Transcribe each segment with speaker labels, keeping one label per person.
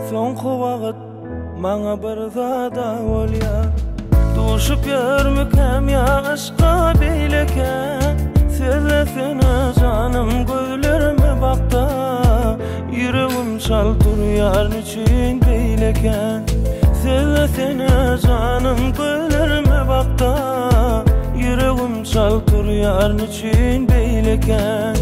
Speaker 1: Soňky wagt maňa bir zada bolýar. Duşup ýörmekhem ýaşga beýleken. Sezesine canım gözlerime bakta. Yüreğim çal durýar niçin beýleken. Sezesine canım gözlerime bakta. Yüreğim çal durýar niçin beýleken.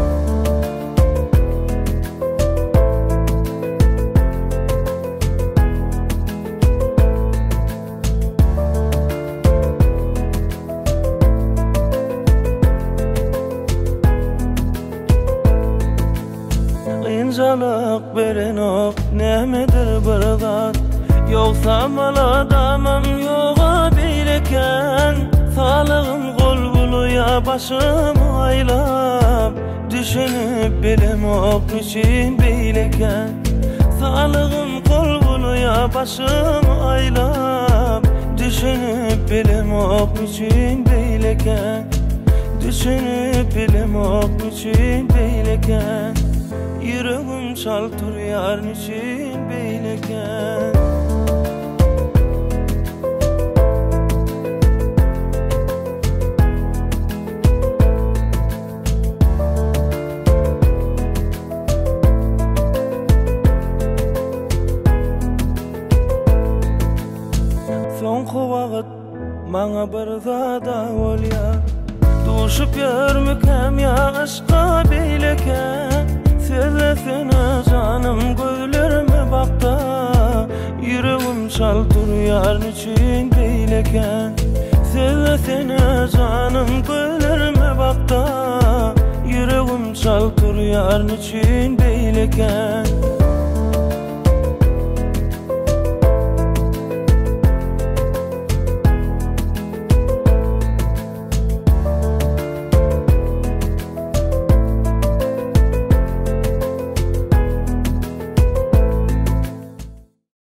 Speaker 1: Kynjalyk beren ok nämedir bir zat. Ýogsa mal adamam ýoga beýleken. Salygym gol buluya başym aýlap. Düşünüp bilem ok niçin beýleken. Salygym gol buluya başym aýlap. Düşünüp bilem ok niçin beýleken. Düşünüp bilem ok niçin beýleken. Yüreğim çal durýar niçin beýleken. Soňky wagt maňa bir zada bolýar. Duşup ýörmekhem ýaşga beýleken. Sezesine canım gözlerime bakta. Yüreğim çal durýar niçin beýleken. Sezesine canım gözlerime bakta. Yüreğim çal durýar niçin beýleken.